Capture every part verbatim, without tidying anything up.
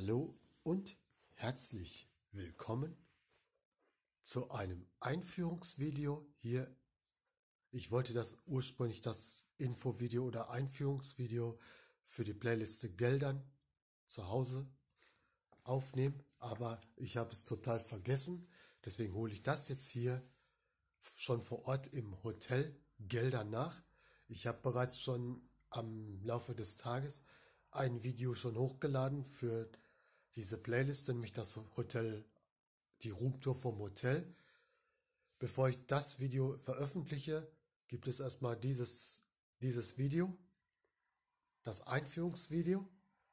Hallo und herzlich willkommen zu einem Einführungsvideo hier. Ich wollte das ursprünglich das Infovideo oder Einführungsvideo für die Playliste Geldern zu Hause aufnehmen, aber ich habe es total vergessen. Deswegen hole ich das jetzt hier schon vor Ort im Hotel Geldern nach. Ich habe bereits schon am Laufe des Tages ein Video schon hochgeladen für diese Playlist, nämlich das Hotel, die Roomtour vom Hotel. Bevor ich das Video veröffentliche, gibt es erstmal dieses, dieses Video, das Einführungsvideo.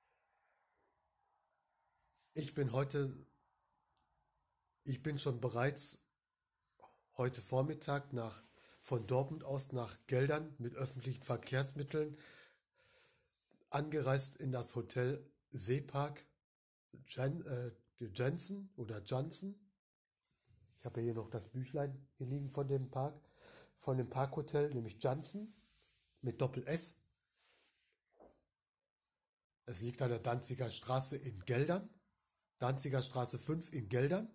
Ich bin heute, ich bin schon bereits heute Vormittag nach, von Dortmund aus nach Geldern mit öffentlichen Verkehrsmitteln angereist in das Hotel Seepark Jen, äh, Jensen oder Johnson. Ich habe hier noch das Büchlein hier liegen von dem Park, von dem Parkhotel, nämlich Johnson mit Doppel-S. Es liegt an der Danziger Straße in Geldern, Danziger Straße fünf in Geldern.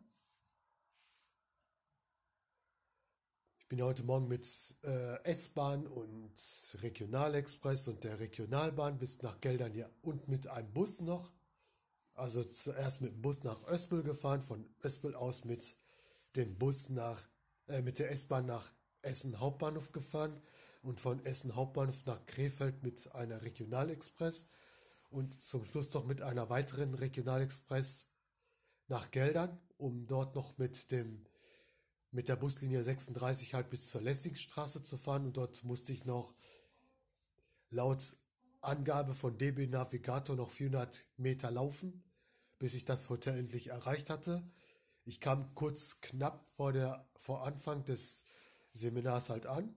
Ich bin heute Morgen mit äh, S-Bahn und Regionalexpress und der Regionalbahn bis nach Geldern hier und mit einem Bus noch. Also zuerst mit dem Bus nach Oespel gefahren, von Oespel aus mit dem Bus nach, äh, mit der S-Bahn nach Essen Hauptbahnhof gefahren und von Essen Hauptbahnhof nach Krefeld mit einer Regionalexpress und zum Schluss noch mit einer weiteren Regionalexpress nach Geldern, um dort noch mit dem mit der Buslinie sechsunddreißig halt bis zur Lessingstraße zu fahren, und dort musste ich noch laut Angabe von D B Navigator noch vierhundert Meter laufen, bis ich das Hotel endlich erreicht hatte. Ich kam kurz knapp vor der vor Anfang des Seminars halt an,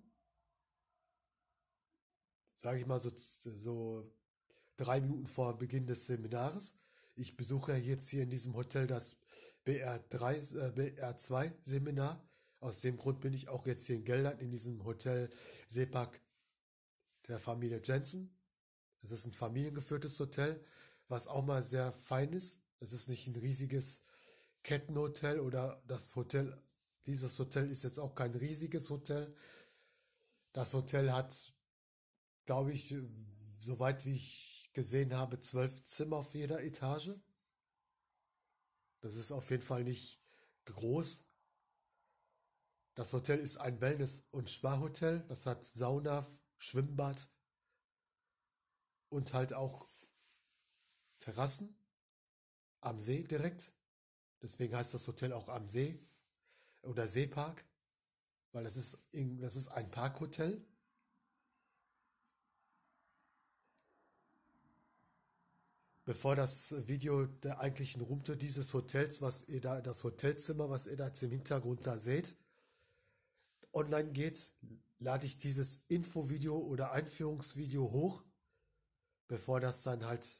sage ich mal so, so drei Minuten vor Beginn des Seminars. Ich besuche jetzt hier in diesem Hotel das B R drei, äh, B R zwei Seminar. Aus dem Grund bin ich auch jetzt hier in Geldern in diesem Hotel Seepark der Familie Jensen. Das ist ein familiengeführtes Hotel, was auch mal sehr fein ist. Es ist nicht ein riesiges Kettenhotel oder das Hotel. Dieses Hotel ist jetzt auch kein riesiges Hotel. Das Hotel hat, glaube ich, soweit wie ich gesehen habe, zwölf Zimmer auf jeder Etage. Das ist auf jeden Fall nicht groß. Das Hotel ist ein Wellness- und Spa-Hotel. Das hat Sauna, Schwimmbad und halt auch Terrassen am See direkt. Deswegen heißt das Hotel auch am See oder Seepark, weil das ist, das ist ein Parkhotel. Bevor das Video der eigentlichen Roomtour dieses Hotels, was ihr da, das Hotelzimmer, was ihr da jetzt im Hintergrund da seht, online geht, lade ich dieses Infovideo oder Einführungsvideo hoch, bevor das dann halt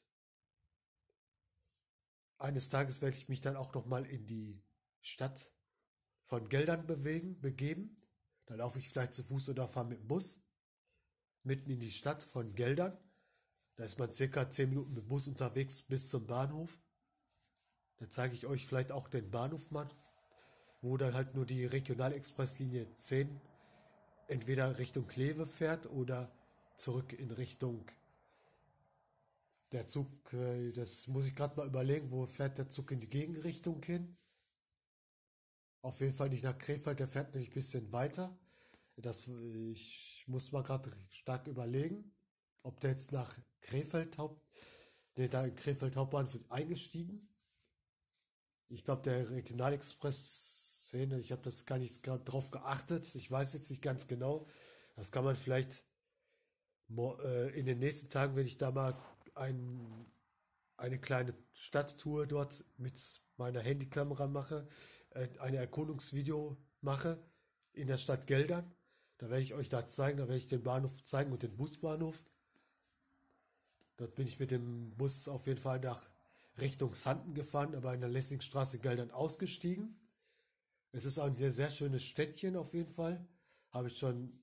eines Tages werde ich mich dann auch noch mal in die Stadt von Geldern bewegen, begeben. Da laufe ich vielleicht zu Fuß oder fahre mit dem Bus mitten in die Stadt von Geldern. Da ist man circa zehn Minuten mit dem Bus unterwegs bis zum Bahnhof. Da zeige ich euch vielleicht auch den Bahnhof mal, wo dann halt nur die Regionalexpresslinie zehn entweder Richtung Kleve fährt oder zurück in Richtung der Zug. Das muss ich gerade mal überlegen, wo fährt der Zug in die Gegenrichtung hin. Auf jeden Fall nicht nach Krefeld, der fährt nämlich ein bisschen weiter. Das, ich muss mal gerade stark überlegen, ob der jetzt nach Krefeld Haupt, ne, da in Krefeld Hauptbahnhof eingestiegen. Ich glaube, der Regionalexpress-Szene, ich habe das gar nicht gerade drauf geachtet. Ich weiß jetzt nicht ganz genau. Das kann man vielleicht äh, in den nächsten Tagen, wenn ich da mal ein, eine kleine Stadttour dort mit meiner Handykamera mache, äh, ein Erkundungsvideo mache in der Stadt Geldern. Da werde ich euch das zeigen, da werde ich den Bahnhof zeigen und den Busbahnhof. Dort bin ich mit dem Bus auf jeden Fall nach Richtung Xanten gefahren, aber in der Lessingstraße Geldern ausgestiegen. Es ist auch ein sehr schönes Städtchen auf jeden Fall. Habe ich schon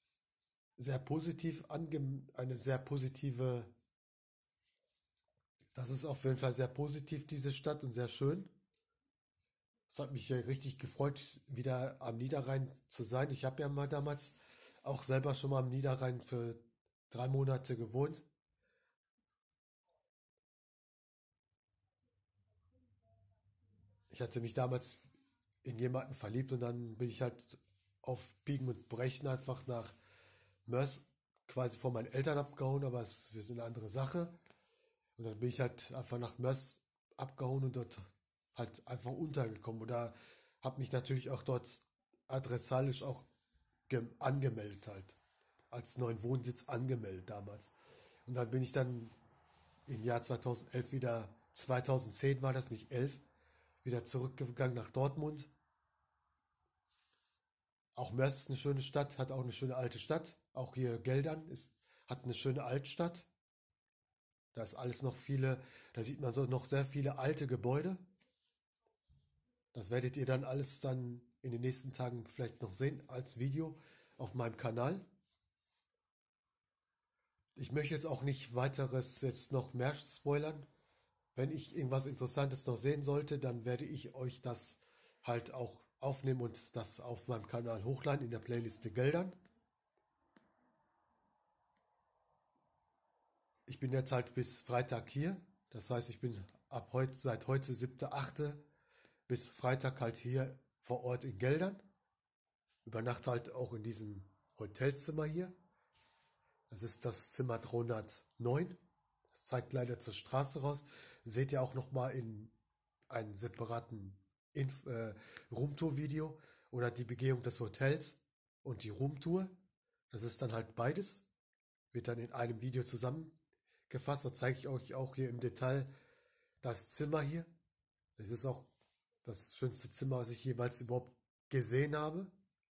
sehr positiv ange eine sehr positive Das ist auf jeden Fall sehr positiv, diese Stadt, und sehr schön. Es hat mich ja richtig gefreut, wieder am Niederrhein zu sein. Ich habe ja mal damals auch selber schon mal am Niederrhein für drei Monate gewohnt. Ich hatte mich damals in jemanden verliebt und dann bin ich halt auf Biegen und Brechen einfach nach Mörs quasi von meinen Eltern abgehauen, aber es ist eine andere Sache. Und dann bin ich halt einfach nach Mörs abgehauen und dort halt einfach untergekommen. Oder habe mich natürlich auch dort adressalisch auch gem- angemeldet halt. Als neuen Wohnsitz angemeldet damals. Und dann bin ich dann im Jahr zweitausendelf wieder, zweitausendzehn war das, nicht elf, wieder zurückgegangen nach Dortmund. Auch Mörs ist eine schöne Stadt, hat auch eine schöne alte Stadt. Auch hier Geldern ist, hat eine schöne Altstadt. Da ist alles noch viele, da sieht man so noch sehr viele alte Gebäude. Das werdet ihr dann alles dann in den nächsten Tagen vielleicht noch sehen als Video auf meinem Kanal. Ich möchte jetzt auch nicht weiteres jetzt noch mehr spoilern. Wenn ich irgendwas Interessantes noch sehen sollte, dann werde ich euch das halt auch aufnehmen und das auf meinem Kanal hochladen in der Playliste Geldern. Ich bin jetzt halt bis Freitag hier. Das heißt, ich bin ab heute, seit heute siebter achte bis Freitag halt hier vor Ort in Geldern. Übernachte halt auch in diesem Hotelzimmer hier. Das ist das Zimmer dreihundertneun. Das zeigt leider zur Straße raus. Seht ihr auch nochmal in einem separaten Inf äh, Roomtour-Video oder die Begehung des Hotels und die Roomtour. Das ist dann halt beides. Wird dann in einem Video zusammengefasst. Da zeige ich euch auch hier im Detail das Zimmer hier. Das ist auch das schönste Zimmer, was ich jemals überhaupt gesehen habe.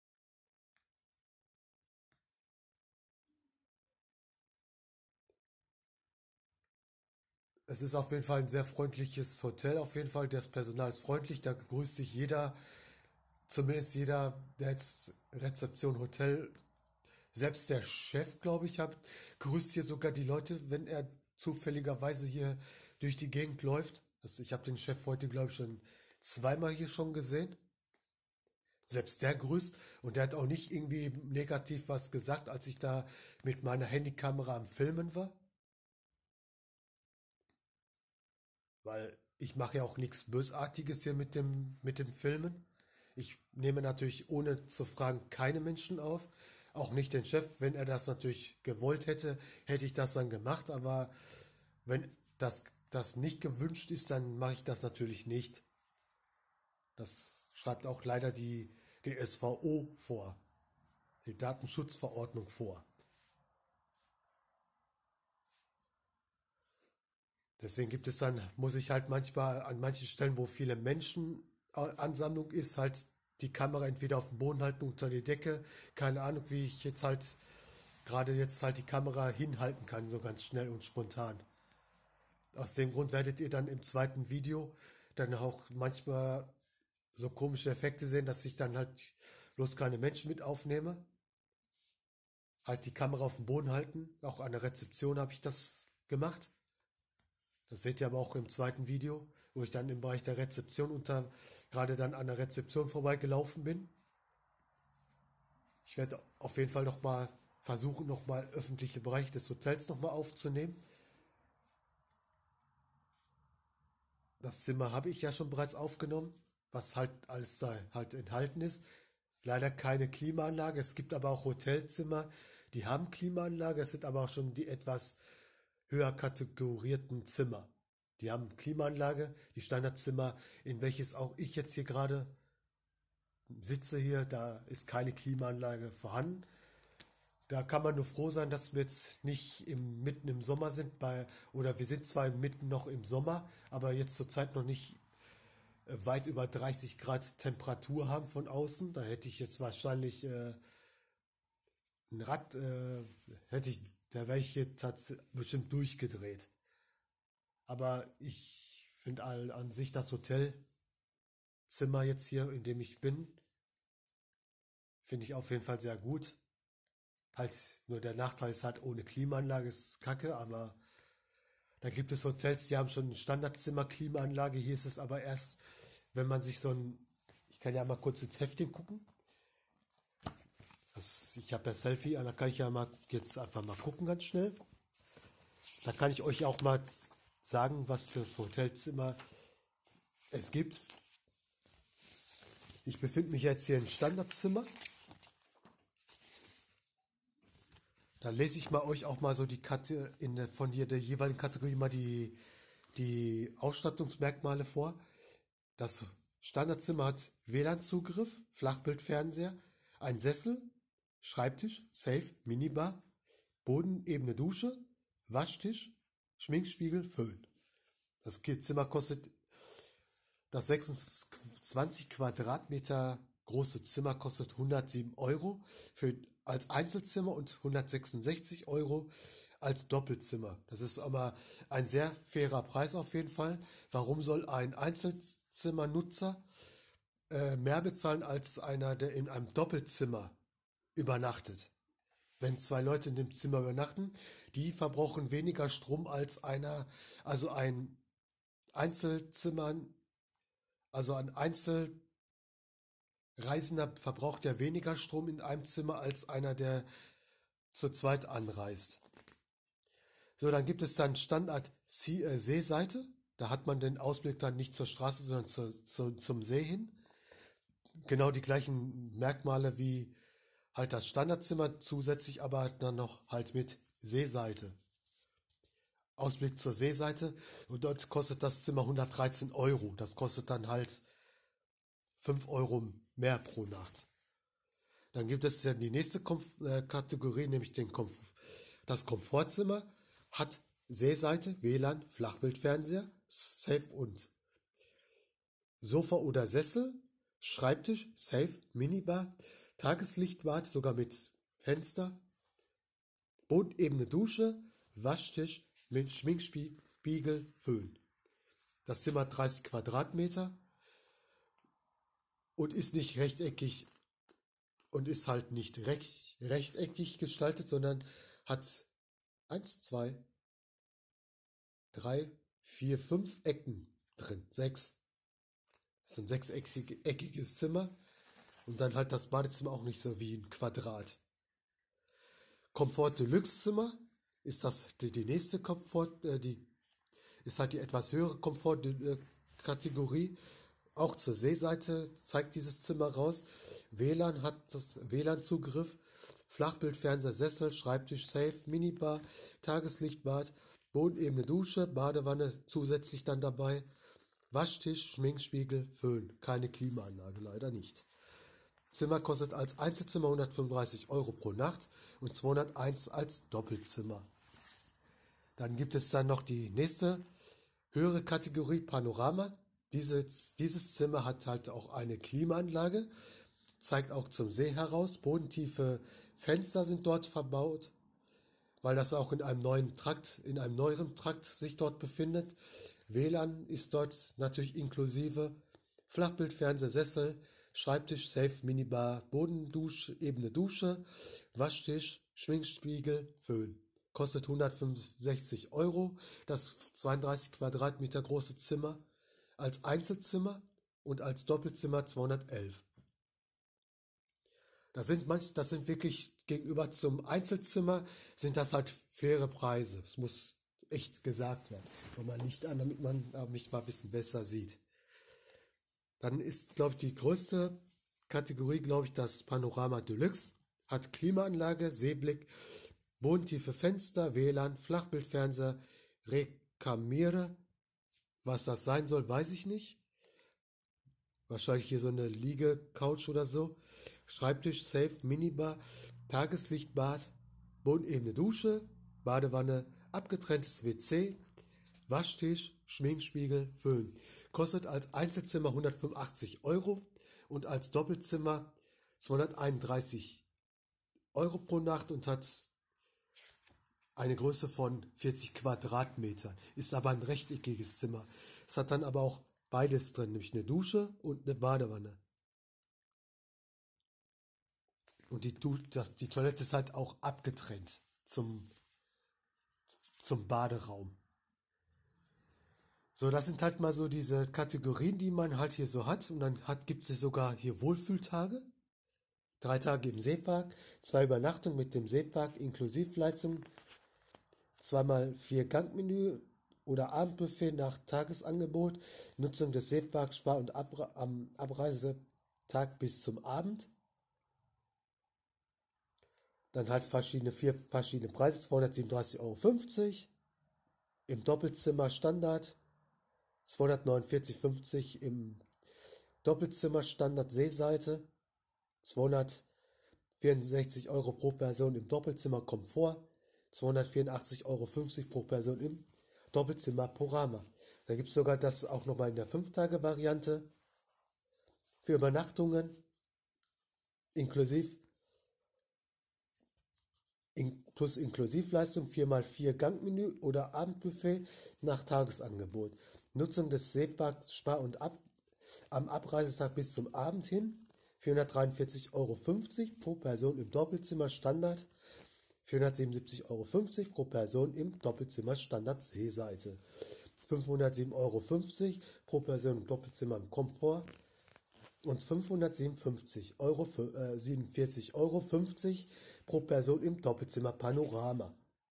Es ist auf jeden Fall ein sehr freundliches Hotel, auf jeden Fall. Das Personal ist freundlich, da grüßt sich jeder, zumindest jeder, der jetzt Rezeption Hotel, selbst der Chef, glaube ich, hat, grüßt hier sogar die Leute, wenn er zufälligerweise hier durch die Gegend läuft. Also ich habe den Chef heute, glaube ich, schon zweimal hier schon gesehen. Selbst der grüßt und der hat auch nicht irgendwie negativ was gesagt, als ich da mit meiner Handykamera am Filmen war. Weil ich mache ja auch nichts Bösartiges hier mit dem, mit dem Filmen. Ich nehme natürlich ohne zu fragen keine Menschen auf. Auch nicht den Chef. Wenn er das natürlich gewollt hätte, hätte ich das dann gemacht. Aber wenn das, das nicht gewünscht ist, dann mache ich das natürlich nicht. Das schreibt auch leider die D S V O vor, die Datenschutzverordnung vor. Deswegen gibt es dann, muss ich halt manchmal an manchen Stellen, wo viele Menschenansammlung ist, halt die Kamera entweder auf den Boden halten, unter die Decke. Keine Ahnung, wie ich jetzt halt gerade jetzt halt die Kamera hinhalten kann, so ganz schnell und spontan. Aus dem Grund werdet ihr dann im zweiten Video dann auch manchmal so komische Effekte sehen, dass ich dann halt bloß keine Menschen mit aufnehme. Halt die Kamera auf dem Boden halten. Auch an der Rezeption habe ich das gemacht. Das seht ihr aber auch im zweiten Video, wo ich dann im Bereich der Rezeption unter, gerade dann an der Rezeption vorbeigelaufen bin. Ich werde auf jeden Fall nochmal versuchen, nochmal öffentliche Bereiche des Hotels nochmal aufzunehmen. Das Zimmer habe ich ja schon bereits aufgenommen, was halt alles da halt enthalten ist. Leider keine Klimaanlage. Es gibt aber auch Hotelzimmer, die haben Klimaanlage. Es sind aber auch schon die etwas höher kategorierten Zimmer. Die haben Klimaanlage, die Standardzimmer, in welches auch ich jetzt hier gerade sitze hier, da ist keine Klimaanlage vorhanden. Da kann man nur froh sein, dass wir jetzt nicht im, mitten im Sommer sind, bei, oder wir sind zwar mitten noch im Sommer, aber jetzt zurzeit noch nicht äh, weit über dreißig Grad Temperatur haben von außen. Da hätte ich jetzt wahrscheinlich äh, ein Rad, äh, hätte ich, da wäre ich jetzt bestimmt durchgedreht. Aber ich finde an sich das Hotelzimmer jetzt hier, in dem ich bin, finde ich auf jeden Fall sehr gut. Halt, nur der Nachteil ist halt, ohne Klimaanlage ist kacke, aber Da gibt es Hotels, die haben schon eine Standardzimmer-Klimaanlage. Hier ist es aber erst, wenn man sich so ein, ich kann ja mal kurz ins Heftchen gucken. Das, ich habe ja Selfie, da kann ich ja mal jetzt einfach mal gucken ganz schnell. Da kann ich euch auch mal sagen, was für Hotelzimmer es gibt. Ich befinde mich jetzt hier im Standardzimmer. Da lese ich mal euch auch mal so die Karte in der, von hier der jeweiligen Kategorie mal die, die Ausstattungsmerkmale vor. Das Standardzimmer hat W L A N-Zugriff, Flachbildfernseher, ein Sessel, Schreibtisch, Safe, Minibar, bodenebene Dusche, Waschtisch, Schminkspiegel, Föhn. Das Zimmer kostet, das sechsundzwanzig Quadratmeter große Zimmer kostet hundertsieben Euro für, als Einzelzimmer und hundertsechsundsechzig Euro als Doppelzimmer. Das ist aber ein sehr fairer Preis auf jeden Fall. Warum soll ein Einzelzimmernutzer äh, mehr bezahlen als einer, der in einem Doppelzimmer übernachtet? Wenn zwei Leute in dem Zimmer übernachten, die verbrauchen weniger Strom als einer, also ein Einzelzimmer, also ein Einzelreisender verbraucht ja weniger Strom in einem Zimmer als einer, der zu zweit anreist. So, dann gibt es dann Standard Seeseite. Da hat man den Ausblick dann nicht zur Straße, sondern zu, zu, zum See hin. Genau die gleichen Merkmale wie halt das Standardzimmer, zusätzlich aber dann noch halt mit Seeseite. Ausblick zur Seeseite und dort kostet das Zimmer hundertdreizehn Euro. Das kostet dann halt fünf Euro mehr pro Nacht. Dann gibt es ja die nächste Komf- äh, Kategorie, nämlich den Komf- das Komfortzimmer. Hat Seeseite, W L A N, Flachbildfernseher, Safe und Sofa oder Sessel, Schreibtisch, Safe, Minibar, Tageslichtbad, sogar mit Fenster, bodenebene Dusche, Waschtisch, mit Schminkspiegel, Föhn. Das Zimmer hat dreißig Quadratmeter und ist nicht rechteckig und ist halt nicht recht, rechteckig gestaltet, sondern hat eins, zwei, drei, vier, fünf Ecken drin. Sechs. Das ist ein sechseckiges Zimmer. Und dann halt das Badezimmer auch nicht so wie ein Quadrat. Komfort Deluxe Zimmer ist das die, die nächste Komfort, äh, die ist halt die etwas höhere Komfort-Kategorie. Auch zur Seeseite zeigt dieses Zimmer raus. W L A N hat das W L A N-Zugriff, Flachbildfernseher, Sessel, Schreibtisch, Safe, Minibar, Tageslichtbad, bodenebene Dusche, Badewanne zusätzlich dann dabei, Waschtisch, Schminkspiegel, Föhn. Keine Klimaanlage, leider nicht. Zimmer kostet als Einzelzimmer hundertfünfunddreißig Euro pro Nacht und zweihunderteins als Doppelzimmer. Dann gibt es dann noch die nächste höhere Kategorie Panorama. Dieses, dieses Zimmer hat halt auch eine Klimaanlage, zeigt auch zum See heraus. Bodentiefe Fenster sind dort verbaut, weil das auch in einem neuen Trakt, in einem neueren Trakt sich dort befindet. W L A N ist dort natürlich inklusive. Flachbildfernseher, Sessel, Schreibtisch, Safe, Minibar, Bodendusche, ebene Dusche, Waschtisch, Schminkspiegel, Föhn. Kostet hundertfünfundsechzig Euro, das zweiunddreißig Quadratmeter große Zimmer, als Einzelzimmer und als Doppelzimmer zweihundertelf. Das sind manch, das sind wirklich gegenüber zum Einzelzimmer sind das halt faire Preise. Es muss echt gesagt werden. Wenn man Licht an, damit man mich mal ein bisschen besser sieht. Dann ist, glaube ich, die größte Kategorie, glaube ich, das Panorama Deluxe. Hat Klimaanlage, Seeblick, bodentiefe Fenster, W L A N, Flachbildfernseher, Rekamiere. Was das sein soll, weiß ich nicht. Wahrscheinlich hier so eine Liege-Couch oder so. Schreibtisch, Safe, Minibar, Tageslichtbad, bodenebene Dusche, Badewanne, abgetrenntes W C, Waschtisch, Schminkspiegel, Föhn. Kostet als Einzelzimmer hundertfünfundachtzig Euro und als Doppelzimmer zweihunderteinunddreißig Euro pro Nacht und hat eine Größe von vierzig Quadratmetern. Ist aber ein rechteckiges Zimmer. Es hat dann aber auch beides drin, nämlich eine Dusche und eine Badewanne. Und die, du das, die Toilette ist halt auch abgetrennt zum, zum Baderaum. So, das sind halt mal so diese Kategorien, die man halt hier so hat. Und dann hat, gibt es sogar hier Wohlfühltage. Drei Tage im Seepark, zwei Übernachtungen mit dem Seepark, Inklusivleistung, zweimal vier Gangmenü oder Abendbuffet nach Tagesangebot, Nutzung des Seeparks, Spar- und Abra am Abreisetag bis zum Abend. Dann halt verschiedene, vier verschiedene Preise, zweihundertsiebenunddreißig Euro fünfzig, im Doppelzimmer Standard, zweihundertneunundvierzig Euro fünfzig im Doppelzimmer Standard Seeseite, zweihundertvierundsechzig Euro pro Person im Doppelzimmer Komfort, zweihundertvierundachtzig Euro fünfzig pro Person im Doppelzimmer Panorama. Da gibt es sogar das auch nochmal in der fünf Tage Variante für Übernachtungen inklusiv in, plus Inklusivleistung vier mal vier Gangmenü oder Abendbuffet nach Tagesangebot. Nutzung des Seeparks Spar- und Ab am Abreisetag bis zum Abend hin vierhundertdreiundvierzig Euro fünfzig pro Person im Doppelzimmer Standard, vierhundertsiebenundsiebzig Euro fünfzig pro Person im Doppelzimmer Standard Seeseite, fünfhundertsieben Euro fünfzig pro Person im Doppelzimmer im Komfort und fünfhundertsiebenundfünfzig Euro, äh, siebenundvierzig Euro fünfzig pro Person im Doppelzimmer Panorama.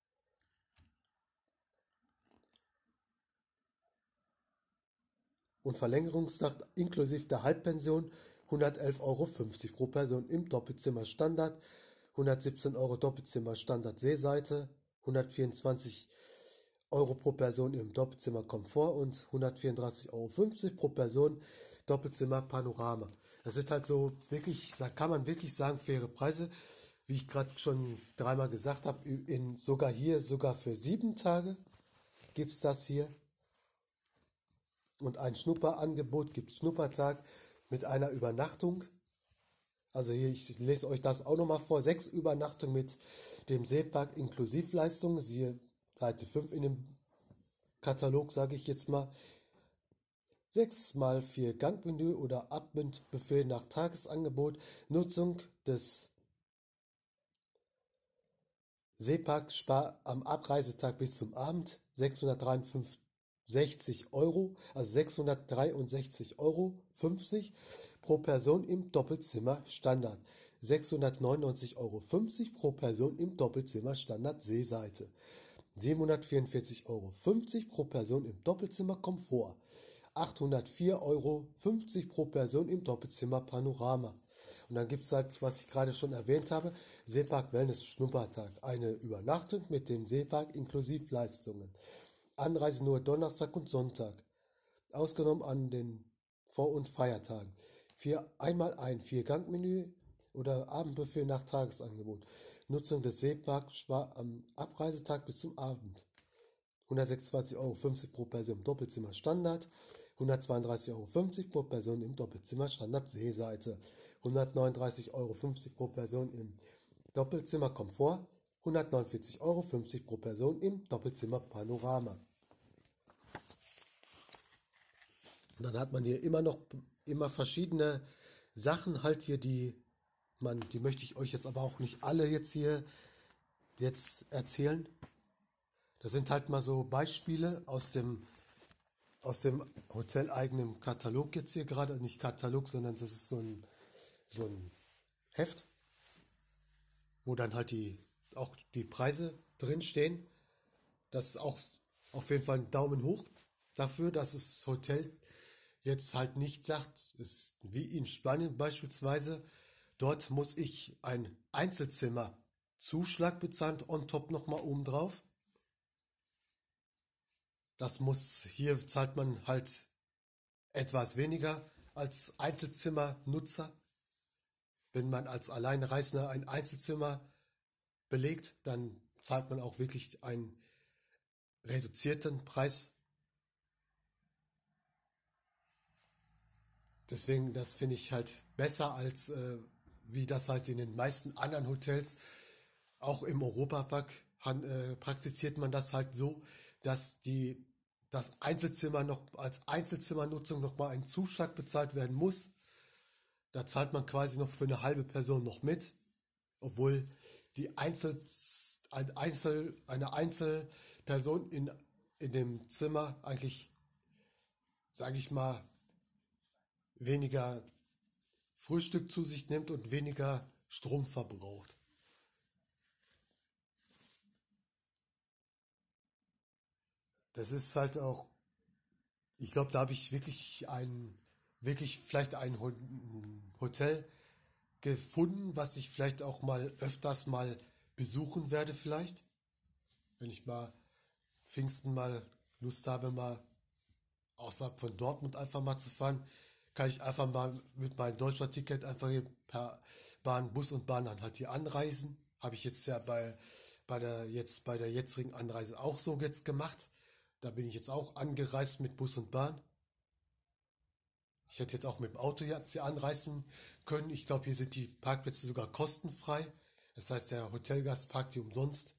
Und Verlängerungstag inklusive der Halbpension hundertelf Euro fünfzig pro Person im Doppelzimmer Standard, hundertsiebzehn Euro Doppelzimmer Standard Seeseite, hundertvierundzwanzig Euro pro Person im Doppelzimmer Komfort und hundertvierunddreißig Euro fünfzig pro Person Doppelzimmer Panorama. Das sind halt so wirklich, da kann man wirklich sagen, faire Preise, wie ich gerade schon dreimal gesagt habe, in sogar hier, sogar für sieben Tage gibt es das hier. Und ein Schnupperangebot gibt es Schnuppertag mit einer Übernachtung. Also hier, ich lese euch das auch nochmal vor. Sechs Übernachtungen mit dem Seepark Inklusivleistung. Siehe Seite fünf in dem Katalog, sage ich jetzt mal. Sechs mal vier Gangmenü oder Abendbuffet nach Tagesangebot. Nutzung des Seepark Spar am Abreisetag bis zum Abend. sechshundertdreiundsechzig Euro, also sechshundertdreiundsechzig Euro fünfzig pro Person im Doppelzimmer Standard. sechshundertneunundneunzig Euro fünfzig pro Person im Doppelzimmer Standard Seeseite. siebenhundertvierundvierzig Euro fünfzig pro Person im Doppelzimmer Komfort. achthundertvier Euro fünfzig pro Person im Doppelzimmer Panorama. Und dann gibt es halt, was ich gerade schon erwähnt habe, Seepark Wellness Schnuppertag. Eine Übernachtung mit dem Seepark Inklusivleistungen. Anreise nur Donnerstag und Sonntag. Ausgenommen an den Vor- und Feiertagen. Vier, einmal ein Vier-Gang-Menü oder Abendbuffet nach Tagesangebot. Nutzung des Seeparks war am Abreisetag bis zum Abend. hundertsechsundzwanzig Euro fünfzig pro Person im Doppelzimmer Standard. hundertzweiunddreißig Euro fünfzig pro Person im Doppelzimmer Standard Seeseite. hundertneununddreißig Euro fünfzig pro Person im Doppelzimmer Komfort. hundertneunundvierzig Euro fünfzig pro Person im Doppelzimmer Panorama. Und dann hat man hier immer noch immer verschiedene Sachen halt hier, die man, die möchte ich euch jetzt aber auch nicht alle jetzt hier jetzt erzählen. Das sind halt mal so Beispiele aus dem aus dem hoteleigenen Katalog jetzt hier gerade, nicht Katalog, sondern das ist so ein so ein Heft, wo dann halt die auch die Preise drin stehen. Das ist auch auf jeden Fall ein Daumen hoch dafür, dass das Hotel jetzt halt nicht sagt, ist wie in Spanien beispielsweise, dort muss ich ein Einzelzimmer Zuschlag bezahlen, on top nochmal oben drauf. Das muss, hier zahlt man halt etwas weniger als Einzelzimmernutzer. Wenn man als Alleinreisender ein Einzelzimmer belegt, dann zahlt man auch wirklich einen reduzierten Preis. Deswegen, das finde ich halt besser als äh, wie das halt in den meisten anderen Hotels, auch im Europapark, han, äh, praktiziert man das halt so, dass die das Einzelzimmer noch als Einzelzimmernutzung nochmal ein Zuschlag bezahlt werden muss. Da zahlt man quasi noch für eine halbe Person noch mit, obwohl die Einzel, ein Einzel, eine Einzelperson in, in dem Zimmer eigentlich sage ich mal, weniger Frühstück zu sich nimmt und weniger Strom verbraucht. Das ist halt auch, ich glaube, da habe ich wirklich ein, wirklich vielleicht ein Ho- ein Hotel gefunden, was ich vielleicht auch mal öfters mal besuchen werde vielleicht. Wenn ich mal Pfingsten mal Lust habe, mal außerhalb von Dortmund einfach mal zu fahren, kann ich einfach mal mit meinem Deutschlandticket einfach hier per Bahn, Bus und Bahn dann halt hier anreisen. Habe ich jetzt ja bei, bei der jetzt bei der jetzigen Anreise auch so jetzt gemacht. Da bin ich jetzt auch angereist mit Bus und Bahn. Ich hätte jetzt auch mit dem Auto jetzt hier anreisen können. Ich glaube, hier sind die Parkplätze sogar kostenfrei. Das heißt, der Hotelgast parkt hier umsonst.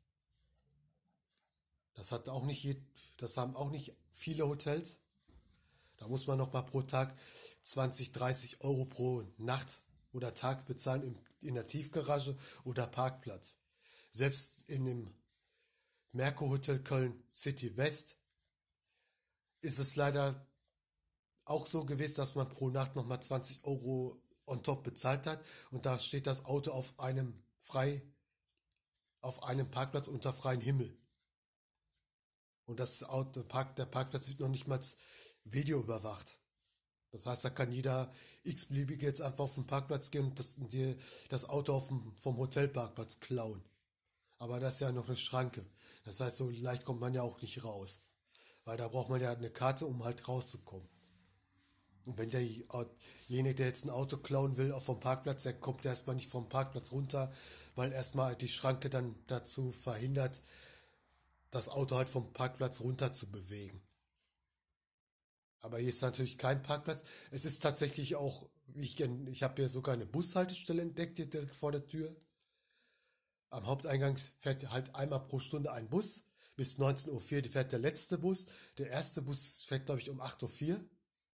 Das hat auch nicht je, das haben auch nicht viele Hotels. Da muss man noch mal pro Tag zwanzig, dreißig Euro pro Nacht oder Tag bezahlen in, in der Tiefgarage oder Parkplatz. Selbst in dem Merkur Hotel Köln City West ist es leider auch so gewesen, dass man pro Nacht nochmal zwanzig Euro on top bezahlt hat und da steht das Auto auf einem frei, auf einem Parkplatz unter freiem Himmel. Und das Auto, Park, der Parkplatz wird noch nicht mal Video überwacht. Das heißt, da kann jeder x-beliebige jetzt einfach auf den Parkplatz gehen und das, die, das Auto auf dem, vom Hotelparkplatz klauen. Aber das ist ja noch eine Schranke. Das heißt, so leicht kommt man ja auch nicht raus. Weil da braucht man ja eine Karte, um halt rauszukommen. Und wenn derjenige, der jetzt ein Auto klauen will, auf vom Parkplatz, der kommt erstmal nicht vom Parkplatz runter, weil erstmal die Schranke dann dazu verhindert, das Auto halt vom Parkplatz runter zu bewegen. Aber hier ist natürlich kein Parkplatz. Es ist tatsächlich auch, ich, ich habe hier sogar eine Bushaltestelle entdeckt, hier direkt vor der Tür. Am Haupteingang fährt halt einmal pro Stunde ein Bus. Bis neunzehn Uhr vier fährt der letzte Bus. Der erste Bus fährt, glaube ich, um acht Uhr vier.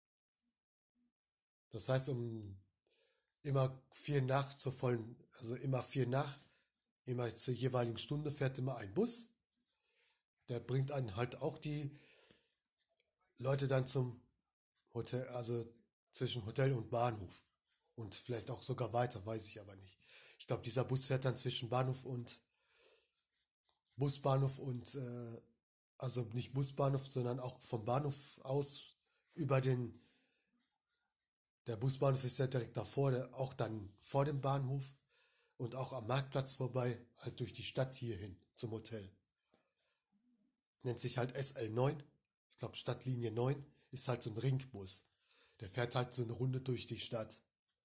Das heißt, um immer vier nach zur vollen, also immer vier nach, immer zur jeweiligen Stunde fährt immer ein Bus. Der bringt einen halt auch die Leute dann zum Hotel, also zwischen Hotel und Bahnhof. Und vielleicht auch sogar weiter, weiß ich aber nicht. Ich glaube, dieser Bus fährt dann zwischen Bahnhof und Busbahnhof und, äh, also nicht Busbahnhof, sondern auch vom Bahnhof aus über den, der Busbahnhof ist ja direkt davor, der, auch dann vor dem Bahnhof und auch am Marktplatz vorbei, halt durch die Stadt hierhin zum Hotel. Nennt sich halt S L neun, ich glaube Stadtlinie neun, ist halt so ein Ringbus. Der fährt halt so eine Runde durch die Stadt.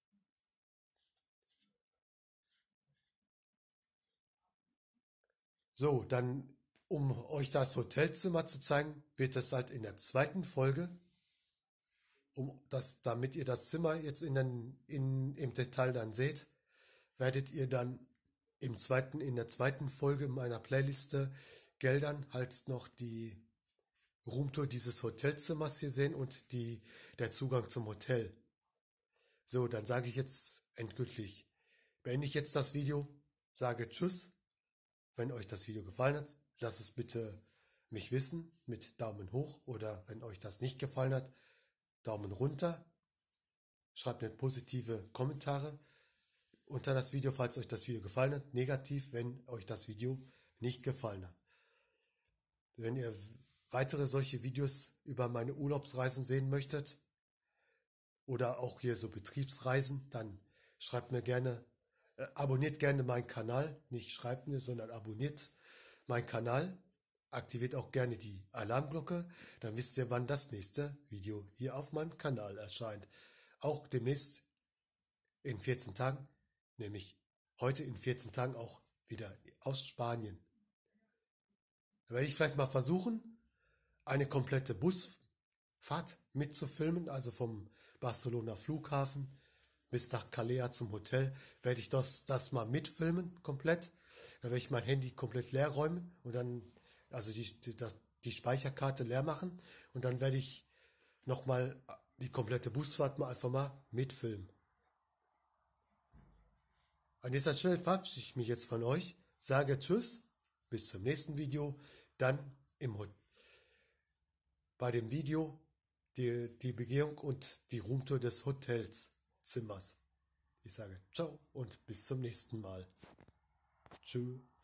So, dann, um euch das Hotelzimmer zu zeigen, wird es halt in der zweiten Folge, um das, damit ihr das Zimmer jetzt in den, in, im Detail dann seht, werdet ihr dann im zweiten, in der zweiten Folge meiner Playliste Geldern halt noch die Roomtour dieses Hotelzimmers hier sehen und die, der Zugang zum Hotel. So, dann sage ich jetzt endgültig, beende ich jetzt das Video, sage Tschüss. Wenn euch das Video gefallen hat, lasst es bitte mich wissen mit Daumen hoch oder wenn euch das nicht gefallen hat, Daumen runter. Schreibt mir positive Kommentare unter das Video, falls euch das Video gefallen hat. Negativ, wenn euch das Video nicht gefallen hat. Wenn ihr weitere solche Videos über meine Urlaubsreisen sehen möchtet oder auch hier so Betriebsreisen, dann schreibt mir gerne, äh, abonniert gerne meinen Kanal, nicht schreibt mir, sondern abonniert meinen Kanal, aktiviert auch gerne die Alarmglocke, dann wisst ihr, wann das nächste Video hier auf meinem Kanal erscheint. Auch demnächst in vierzehn Tagen, nämlich heute in vierzehn Tagen auch wieder aus Spanien. Da werde ich vielleicht mal versuchen, eine komplette Busfahrt mitzufilmen, also vom Barcelona Flughafen bis nach Calais zum Hotel, werde ich das, das mal mitfilmen, komplett. Da werde ich mein Handy komplett leer räumen und dann, also die, die, die Speicherkarte leer machen und dann werde ich nochmal die komplette Busfahrt mal einfach mal mitfilmen. An dieser Stelle verabschiede ich mich jetzt von euch, sage Tschüss, bis zum nächsten Video, dann im, bei dem Video die, die Begehung und die Roomtour des Hotelszimmers. Ich sage ciao und bis zum nächsten Mal. Tschüss.